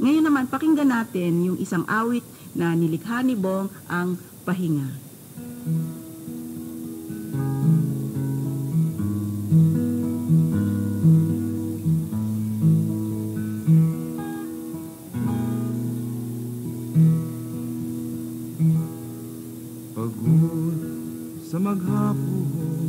Ngayon naman, pakinggan natin yung isang awit na nilikha ni Bong, ang Pahinga. Pagod sa maghapon,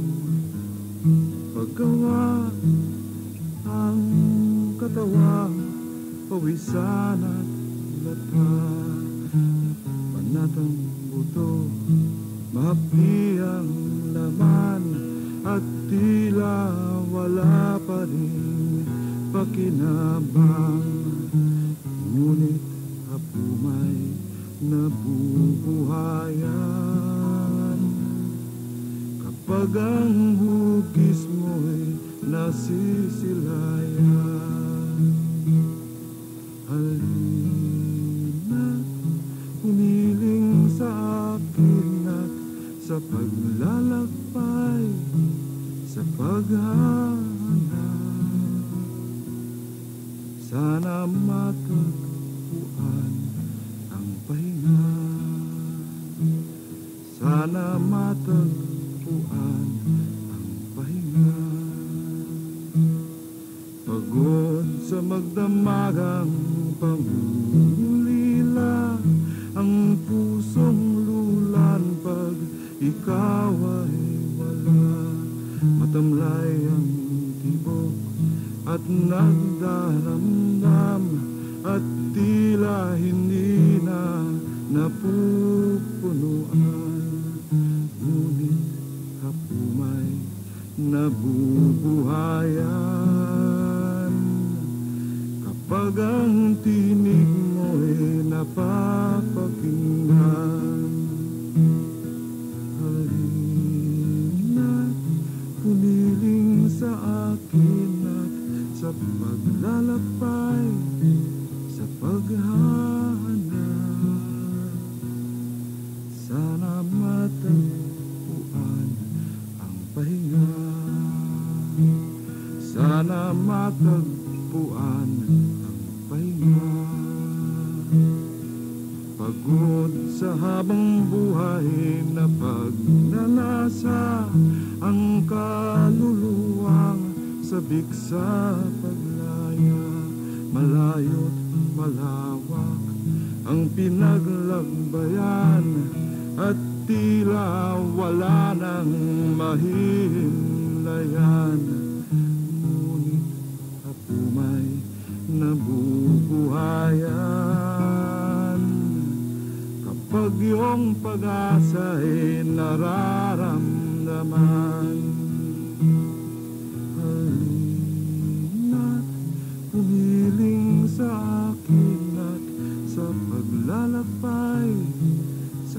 paggawa ang katawang pawisan at lata, panatang buto, mahapdi ang laman at tila wala pa rin pakinabang. Ngunit hapumay nabubuhayan kapag ang hugis mo'y nasisilayan. Halina't humiling sa akin at sa paglalakbay, sa paghahanap, sana matagpuan ang pahinga, sana matagpuan ang pahinga. Pagod sa magdamagang pangulila, ang pusong lulan pag ikaw ay wala. Matamlay ang tibok at nagdaramdam at tila hindi na napupunuan. Ngunit hapumay nabubuhayan kapag ang tinig mo'y napapakinggan. Halina't humiling sa akin at sa paglalakbay, sa paghahanap, sana matagpuan ang pahinga, sana matagpuan ang pahinga. Pagod sa habang buhay na pagnanasa, ang kaluluwang sabik sa paglaya. Malayo't malawak ang pinaglagbayan at tila wala nang mahihimlayan. Ngunit hapumay nabubuhayan kapag iyong pag-asa'y nararamdaman. Halina't humiling sa akin at sa paglalakbay, sa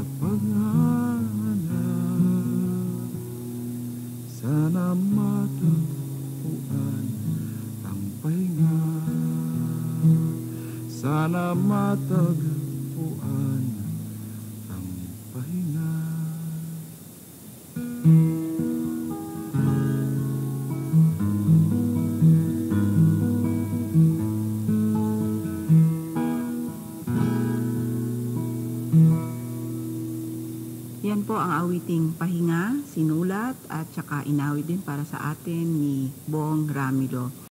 paghahanap, sana matagpuan ang pahinga, sana matagpuan ang pahinga. Yan po ang awiting Pahinga, sinulat at saka inawit din para sa atin ni Bong Ramilo.